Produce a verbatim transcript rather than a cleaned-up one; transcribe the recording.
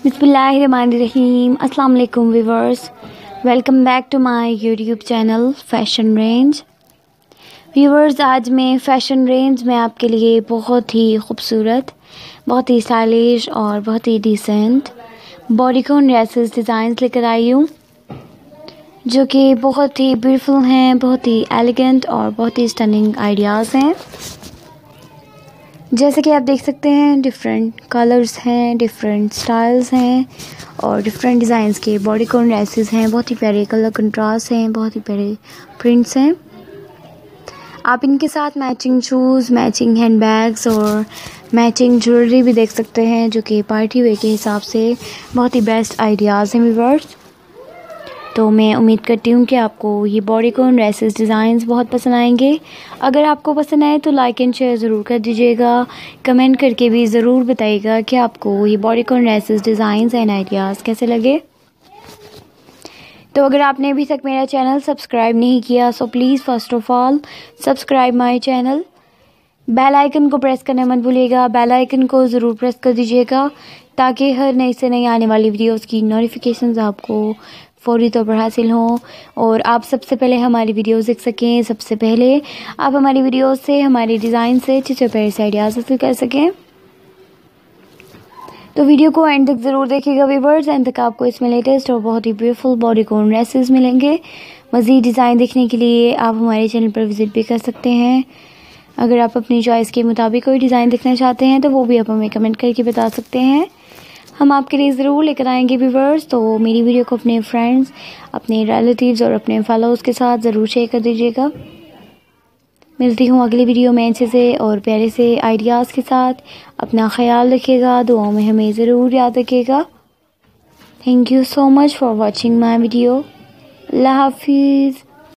बिस्मिल्लाहिर्रहमानिर्रहीम। अस्सलाम वालेकुम viewers, welcome back to my YouTube channel Fashion Range. Viewers, आज मैं फ़ैशन रेंज में आपके लिए बहुत ही खूबसूरत, बहुत ही स्टाइलिश और बहुत ही डिसेंट बॉडीकॉन ड्रेसेस डिज़ाइंस लेकर आई हूँ, जो कि बहुत ही ब्यूटीफुल हैं, बहुत ही एलिगेंट और बहुत ही स्टनिंग आइडियाज़ हैं। जैसे कि आप देख सकते हैं, डिफरेंट कलर्स हैं, डिफरेंट स्टाइल्स हैं और डिफरेंट डिज़ाइंस के बॉडीकॉन ड्रेसेस हैं। बहुत ही प्यारे कलर कंट्रास्ट हैं, बहुत ही प्यारे प्रिंट्स हैं। आप इनके साथ मैचिंग शूज़, मैचिंग हैंडबैग्स और मैचिंग ज्वेलरी भी देख सकते हैं, जो कि पार्टी वेयर के हिसाब से बहुत ही बेस्ट आइडियाज़ हैं व्यूअर्स। तो मैं उम्मीद करती हूँ कि आपको ये बॉडीकॉन ड्रेसेस डिज़ाइंस बहुत पसंद आएंगे। अगर आपको पसंद आए तो लाइक एंड शेयर ज़रूर कर दीजिएगा। कमेंट करके भी ज़रूर बताइएगा कि आपको ये bodycon dresses designs and ideas कैसे लगे। तो अगर आपने अभी तक मेरा चैनल सब्सक्राइब नहीं किया, so please first of all subscribe my channel. Bell icon को प्रेस करना मत भूलिएगा। बेल आइकन को ज़रूर प्रेस कर दीजिएगा, ताकि हर नई से नई आने वाली वीडियोस की नोटिफिकेशंस आपको फौरी तौर पर हासिल हों और आप सबसे पहले हमारी वीडियोस देख सकें। सबसे पहले आप हमारी वीडियोस से, हमारे डिज़ाइन से अच्छे अच्छे प्यारे से आइडियाज़ हासिल कर सकें। तो वीडियो को एंड तक ज़रूर देखिएगा व्यूअर्स। एंड तक आपको इसमें लेटेस्ट और बहुत ही ब्यूटीफुल बॉडीकॉन ड्रेसेस मिलेंगे। मज़ीद डिज़ाइन देखने के लिए आप हमारे चैनल पर विज़िट भी कर सकते हैं। अगर आप अपनी चॉइस के मुताबिक कोई डिज़ाइन देखना चाहते हैं तो वो भी आप हमें कमेंट करके बता सकते हैं, हम आपके लिए ज़रूर लेकर आएंगे व्यूअर्स। तो मेरी वीडियो को अपने फ्रेंड्स, अपने रिलेटिव्स और अपने फॉलोअर्स के साथ ज़रूर शेयर कर दीजिएगा। मिलती हूँ अगली वीडियो में अच्छे से और प्यारे से आइडियाज़ के साथ। अपना ख्याल रखिएगा, दुआओं में हमें ज़रूर याद रखिएगा। Thank you so much for watching my video. अल्लाह हाफिज़।